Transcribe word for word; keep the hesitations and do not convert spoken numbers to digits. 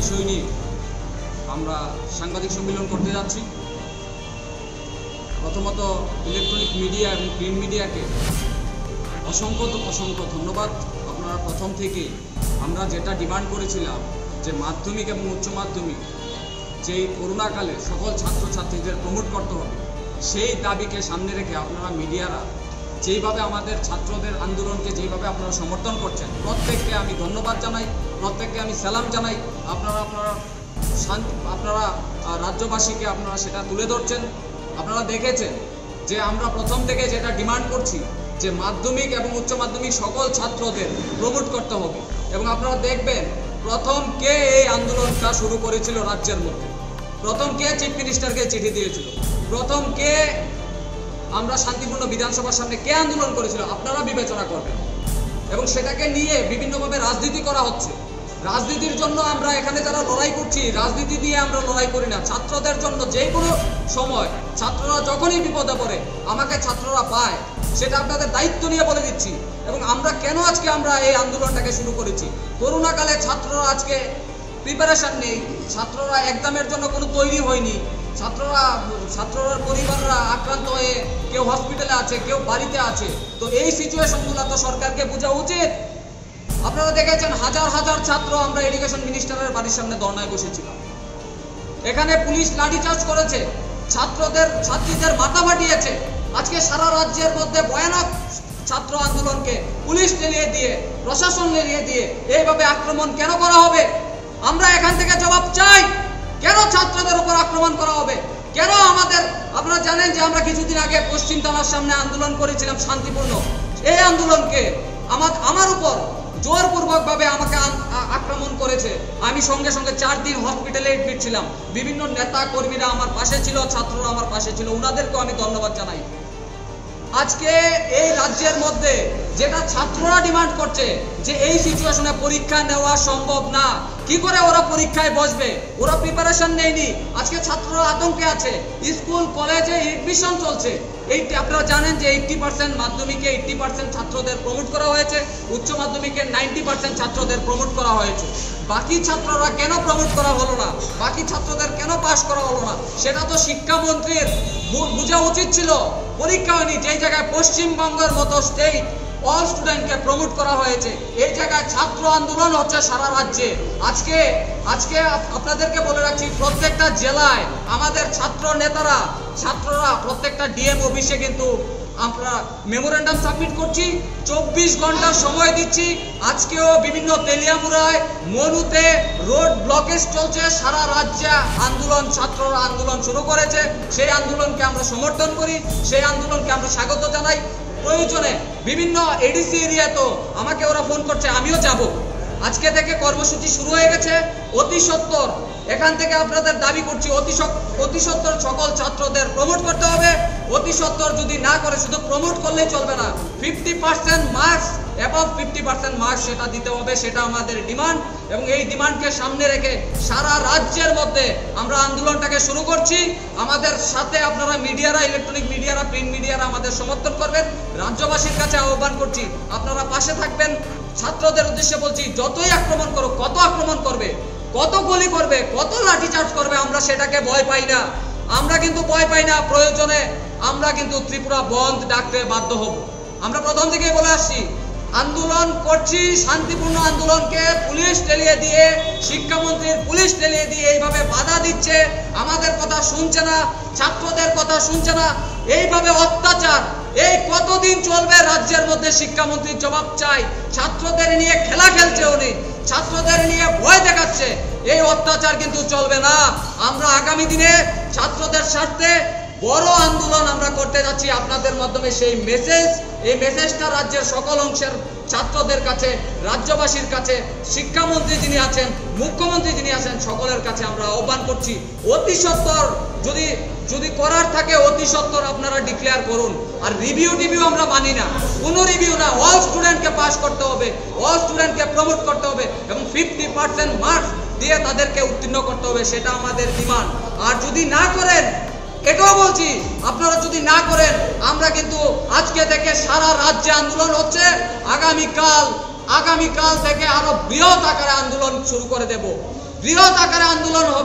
বিষয় নিয়ে আমরা সাংবাদিক সম্মেলন করতে যাচ্ছি। প্রথমত ইলেকট্রনিক মিডিয়া এবং প্রিন্ট মিডিয়াকে অসংখ্য অসংখ্য ধন্যবাদ। আপনারা প্রথম থেকে আমরা যেটা ডিমান্ড করেছিলাম যে মাধ্যমিক এবং উচ্চ মাধ্যমিক যেই করোনাকালে সকল ছাত্রছাত্রীদের প্রমোট করতে হবে, সেই দাবিকে সামনে রেখে আপনারা মিডিয়ারা যেইভাবে আমাদের ছাত্রদের আন্দোলনকে যেইভাবে আপনারা সমর্থন করছেন, প্রত্যেককে আমি ধন্যবাদ জানাই, প্রত্যেককে আমি সালাম জানাই। আপনারা আপনারা শান্তি আপনারা রাজ্যবাসীকে আপনারা সেটা তুলে ধরছেন। আপনারা দেখেছেন যে আমরা প্রথম থেকে যেটা ডিমান্ড করছি যে মাধ্যমিক এবং উচ্চ মাধ্যমিক সকল ছাত্রদের প্রমোট করতে হবে। এবং আপনারা দেখবেন প্রথম কে এই আন্দোলনটা শুরু করেছিল রাজ্যের মধ্যে, প্রথম কে চিফ মিনিস্টারকে চিঠি দিয়েছিল, প্রথম কে আমরা শান্তিপূর্ণ বিধানসভার সামনে কে আন্দোলন করেছিল, আপনারা বিবেচনা করবেন। এবং সেটাকে নিয়ে বিভিন্নভাবে রাজনীতি করা হচ্ছে। রাজনীতির জন্য আমরা এখানে যারা লড়াই করছি, রাজনীতি দিয়ে আমরা লড়াই করি না। ছাত্রদের জন্য যে কোনো সময় ছাত্ররা যখনই বিপদে পড়ে আমাকে ছাত্ররা পায়, সেটা আপনাদের দায়িত্ব নিয়ে বলে দিচ্ছি। এবং আমরা কেন আজকে আমরা এই আন্দোলনটাকে শুরু করেছি, করোনাকালে ছাত্ররা আজকে প্রিপারেশন নেই, ছাত্ররা এক্সামের জন্য কোনো তৈরি হয়নি, ছাত্ররা ছাত্ররা পরিবাররা আক্রান্ত হয়ে কেউ হসপিটালে আছে, কেউ বাড়িতে আছে। তো এই সিচুয়েশনগুলো তো সরকারকে বোঝা উচিত। আপনারা দেখেছেন হাজার হাজার ছাত্র আমরা এডুকেশন মিনিস্টারের বাড়ির সামনে ধর্নায় বসেছিলাম। এখানে পুলিশ লাঠিচার্জ করেছে, ছাত্রদের ছাত্রীদের মাথা ফাটিয়েছে। আজকে সারা রাজ্যের মধ্যে ভয়ানক ছাত্র আন্দোলনকে পুলিশ লেলিয়ে দিয়ে, প্রশাসন লেলিয়ে দিয়ে এইভাবে আক্রমণ কেন করা হবে? আমরা এখান থেকে জবাব চাই। কেন ছাত্রদের উপর আক্রমণ করা হবে? কেন আমাদের আপনারা জানেন যে আমরা কিছুদিন আগে পশ্চিম থানার সামনে আন্দোলন করেছিলাম শান্তিপূর্ণ। এই আন্দোলনকে আমার আমার উপর জোরপূর্বক ভাবে আমাকে আক্রমণ করেছে। আমি সঙ্গে সঙ্গে চার দিন হসপিটালে এডমিট ছিলাম। বিভিন্ন নেতা কর্মীরা আমার পাশে ছিল, ছাত্ররা আমার পাশে ছিল, ওনাদেরকেও আমি ধন্যবাদ জানাই। আজকে এই রাজ্যের মধ্যে যেটা ছাত্ররা ডিমান্ড করছে যে এই সিচুয়েশনে পরীক্ষা নেওয়া সম্ভব না, কি করে ওরা পরীক্ষায় বসবে? ওরা প্রিপারেশন নেয়নি। আজকে ছাত্ররা আতঙ্কে আছে। স্কুল কলেজে এডমিশন চলছে। এইটি আপনারা জানেন যে এইট্টি পার্সেন্ট মাধ্যমিকে এইট্টি পার্সেন্ট ছাত্রদের প্রমোট করা হয়েছে, উচ্চ মাধ্যমিকে নাইনটি পার্সেন্ট ছাত্রদের প্রমোট করা হয়েছে। বাকি ছাত্ররা কেন প্রমোট করা হলো না, বাকি ছাত্রদের কেন পাশ করা হলো না, সেটা তো শিক্ষামন্ত্রীর বোঝা উচিত ছিল। পরীক্ষা হয়নি, যেই জায়গায় পশ্চিমবঙ্গের মতো স্টেট অল স্টুডেন্টকে প্রমোট করা হয়েছে, এই জায়গায় ছাত্র আন্দোলন হচ্ছে সারা রাজ্যে। আজকে আজকে আপনাদেরকে বলে রাখছি, প্রত্যেকটা জেলায় আমাদের ছাত্র নেতারা ছাত্ররা প্রত্যেকটা ডিএম অফিসে কিন্তু আমরা মেমোরেন্ডাম সাবমিট করছি, চব্বিশ ঘন্টা সময় দিচ্ছি। আজকেও বিভিন্ন তেলিয়ামুড়ায় মনুতে রোড ব্লকেজ চলছে। সারা রাজ্যে আন্দোলন, ছাত্ররা আন্দোলন শুরু করেছে। সেই আন্দোলনকে আমরা সমর্থন করি, সেই আন্দোলনকে আমরা স্বাগত জানাই। প্রয়োজনে বিভিন্ন এডিসি এরিয়া তো আমাকে ওরা ফোন করছে, আমিও যাব। আজকে থেকে কর্মসূচি শুরু হয়ে গেছে। অতি সত্বর এখান থেকে আপনাদের দাবি করছি, অতি অতি সত্বর সকল ছাত্রদের প্রমোট করতে হবে। অতি সত্বর যদি না করে শুধু প্রমোট করলেই চলবে না, ফিফটি পার্সেন্ট মার্কস এবং ফিফটি পার্সেন্ট মার্কস সেটা দিতে হবে, সেটা আমাদের ডিমান্ড। এবং এই ডিমান্ডকে সামনে রেখে সারা রাজ্যের মধ্যে আমরা আন্দোলনটাকে শুরু করছি। আমাদের সাথে আপনারা মিডিয়ারা, ইলেকট্রনিক মিডিয়ারা, প্রিন্ট মিডিয়ারা আমাদের সমর্থন করবেন। রাজ্যবাসীর কাছে আহ্বান করছি, আপনারা পাশে থাকবেন। ছাত্রদের উদ্দেশ্যে বলছি, যতই আক্রমণ করো, কত আক্রমণ করবে, কত গুলি করবে, কত লাঠিচার্জ করবে, আমরা সেটাকে ভয় পাই না। আমরা কিন্তু ভয় পাই না। প্রয়োজনে আমরা কিন্তু ত্রিপুরা বন্ধ ডাকতে বাধ্য হব। আমরা প্রথম থেকেই বলে আসছি, আন্দোলন করছি, শান্তিপূর্ণ আন্দোলনকে পুলিশ ঠেলিয়ে দিয়ে, শিক্ষামন্ত্রীর পুলিশ ঠেলিয়ে দিয়ে এইভাবে বাধা দিচ্ছে, আমাদের কথা শুনছে না, ছাত্রদের কথা শুনছে না। এইভাবে অত্যাচার এই কতদিন চলবে রাজ্যের মধ্যে? শিক্ষামন্ত্রীর জবাব চাই। ছাত্রদের নিয়ে খেলা খেলছে উনি, ছাত্রদের নিয়ে ভয় দেখাচ্ছে। এই অত্যাচার কিন্তু চলবে না। আমরা আগামী দিনে ছাত্রদের স্বার্থে বড় আন্দোলন আমরা করতে যাচ্ছি আপনাদের মাধ্যমে। সেই মেসেজ এই মেসেজটা রাজ্যের সকল অংশের ছাত্রদের কাছে, রাজ্যবাসীর কাছে, শিক্ষামন্ত্রী যিনি আছেন, মুখ্যমন্ত্রী যিনি আছেন, সকলের কাছে আমরা আহ্বান করছি, অতি সত্বর যদি যদি করার থাকে অতি সত্বর আপনারা ডিক্লেয়ার করুন। আর রিভিউ টিভিউ আমরা মানি না, কোনো রিভিউ না। অল স্টুডেন্টকে পাস করতে হবে, অল স্টুডেন্টকে প্রমোট করতে হবে এবং ফিফটি পার্সেন্ট মার্কস দিয়ে তাদেরকে উত্তীর্ণ করতে হবে, সেটা আমাদের ডিমান্ড। আর যদি না করেন, এটাও বলছি, আপনারা যদি না করেন, আমরা কিন্তু আজকে থেকে সারা রাজ্যে আন্দোলন হচ্ছে। আগামীকাল আগামীকাল থেকে আরো বৃহৎ আকারে আন্দোলন শুরু করে দেব। বৃহৎ আকারে আন্দোলন